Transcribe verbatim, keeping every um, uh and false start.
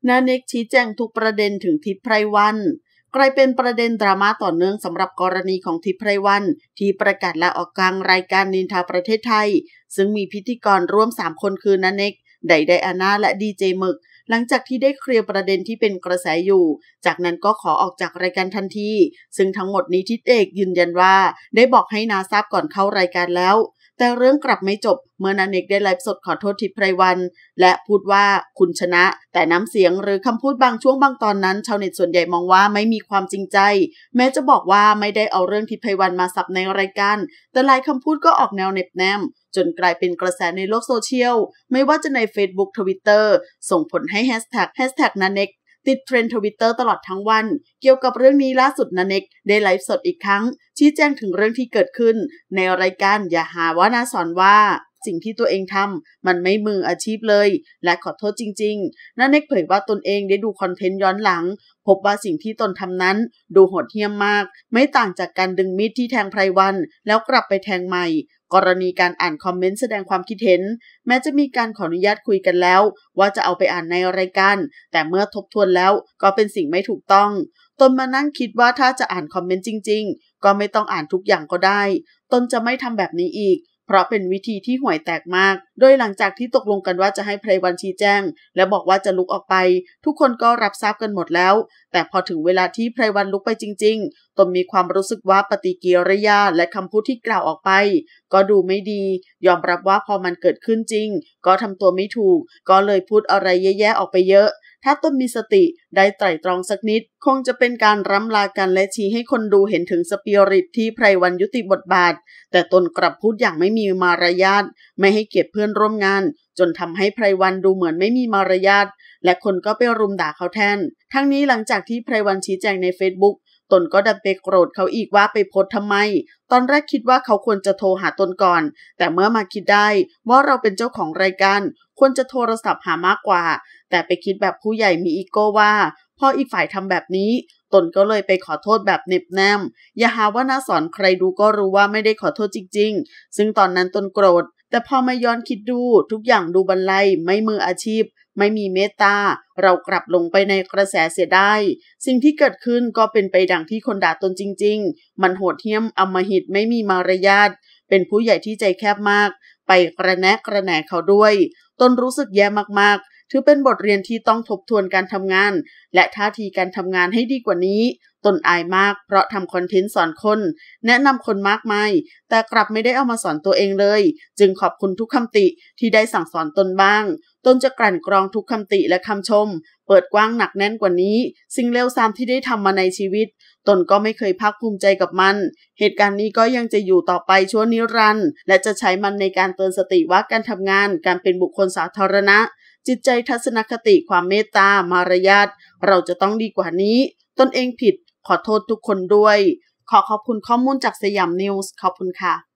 ณเนกชี้แจงทุกประเด็นถึงทิพย์ไพรวันกลายเป็นประเด็นดราม่าต่อเนื่องสำหรับกรณีของทิพย์ไพรวันที่ประกาศลาออกกลางรายการนินทาประเทศไทยซึ่งมีพิธีกรร่วมสามคนคือณเนกไดไดอาน่าและดีเจหมึกหลังจากที่ได้เคลียร์ประเด็นที่เป็นกระแสอยู่จากนั้นก็ขอออกจากรายการทันทีซึ่งทั้งหมดนี้ทิศเอกยืนยันว่าได้บอกให้นาทราบก่อนเข้ารายการแล้วแต่เรื่องกลับไม่จบเมื่อณเนกได้ไลฟ์สดขอโทษทิพย์ไพรวันและพูดว่าคุณชนะแต่น้ำเสียงหรือคำพูดบางช่วงบางตอนนั้นชาวเน็ตส่วนใหญ่มองว่าไม่มีความจริงใจแม้จะบอกว่าไม่ได้เอาเรื่องทิพย์ไพรวันมาสับในรายการแต่หลายคำพูดก็ออกแนวเน็บแนมจนกลายเป็นกระแสในโลกโซเชียลไม่ว่าจะใน Facebook Twitter ส่งผลให้แฮชแท็กแฮชแท็กณเนกติดเทรนด์ Twitter ตลอดทั้งวันเกี่ยวกับเรื่องนี้ล่าสุดณเนกได้ไลฟ์สดอีกครั้งชี้แจงถึงเรื่องที่เกิดขึ้นในรายการอย่าหาว่าน่าสอนว่าสิ่งที่ตัวเองทำมันไม่มืออาชีพเลยและขอโทษจริงๆณเนกเผยว่าตนเองได้ดูคอนเทนต์ย้อนหลังพบว่าสิ่งที่ตนทำนั้นดูโหดเหี้ยมมากไม่ต่างจากการดึงมีดที่แทงไพรวันแล้วกลับไปแทงใหม่กรณีการอ่านคอมเมนต์แสดงความคิดเห็นแม้จะมีการขออนุญาตคุยกันแล้วว่าจะเอาไปอ่านในรายการแต่เมื่อทบทวนแล้วก็เป็นสิ่งไม่ถูกต้องตนมานั่งคิดว่าถ้าจะอ่านคอมเมนต์จริงๆก็ไม่ต้องอ่านทุกอย่างก็ได้ตนจะไม่ทำแบบนี้อีกเพราะเป็นวิธีที่ห่วยแตกมากโดยหลังจากที่ตกลงกันว่าจะให้ไพรวันชี้แจงและบอกว่าจะลุกออกไปทุกคนก็รับทราบกันหมดแล้วแต่พอถึงเวลาที่ไพรวันลุกไปจริงๆตนมีความรู้สึกว่าปฏิกิริยาและคำพูดที่กล่าวออกไปก็ดูไม่ดียอมรับว่าพอมันเกิดขึ้นจริงก็ทำตัวไม่ถูกก็เลยพูดอะไรแย่ๆออกไปเยอะถ้าตนมีสติได้ไตร่ตรองสักนิดคงจะเป็นการร่ำลากันและชี้ให้คนดูเห็นถึงสปิริตที่ไพรวันยุติบทบาทแต่ตนกลับพูดอย่างไม่มีมารยาทไม่ให้เกียรติเพื่อนร่วมงานจนทำให้ไพรวันดูเหมือนไม่มีมารยาทและคนก็ไปรุมด่าเขาแทนทั้งนี้หลังจากที่ไพรวันชี้แจงใน Facebook ตนก็ดันไปโกรธเขาอีกว่าไปโพสทำไมตอนแรกคิดว่าเขาควรจะโทรหาตนก่อนแต่เมื่อมาคิดได้ว่าเราเป็นเจ้าของรายการควรจะโทรศัพท์หามากกว่าแต่ไปคิดแบบผู้ใหญ่มีอีโก้ว่าพออีกฝ่ายทำแบบนี้ตนก็เลยไปขอโทษแบบเน็บแนมอย่าหาว่าน่าสอนใครดูก็รู้ว่าไม่ได้ขอโทษจริงๆซึ่งตอนนั้นตนโกรธแต่พอมาย้อนคิดดูทุกอย่างดูบรรลัยไม่มืออาชีพไม่มีเมตตาเรากลับลงไปในกระแสเสียได้สิ่งที่เกิดขึ้นก็เป็นไปดังที่คนด่าตนจริงๆมันโหดเหี้ยมอำมหิตไม่มีมารยาทเป็นผู้ใหญ่ที่ใจแคบมากไปกระแนะกระแหน่เขาด้วยตนรู้สึกแย่มากๆถือเป็นบทเรียนที่ต้องทบทวนการทำงานและท่าทีการทำงานให้ดีกว่านี้ตนอายมากเพราะทำคอนเทนต์สอนคนแนะนำคนมากมายแต่กลับไม่ได้เอามาสอนตัวเองเลยจึงขอบคุณทุกคำติที่ได้สั่งสอนตนบ้างตนจะกลั่นกรองทุกคำติและคำชมเปิดกว้างหนักแน่นกว่านี้สิ่งเลวทรามที่ได้ทำมาในชีวิตตนก็ไม่เคยภาคภูมิใจกับมันเหตุการณ์นี้ก็ยังจะอยู่ต่อไปชั่วนิรันดร์และจะใช้มันในการเตือนสติว่าการทำงานการเป็นบุคคลสาธารณะจิตใจทัศนคติความเมตตามารยาทเราจะต้องดีกว่านี้ตนเองผิดขอโทษทุกคนด้วยขอขอบคุณข้อมูลจากสยามนิวส์ขอบคุณค่ะ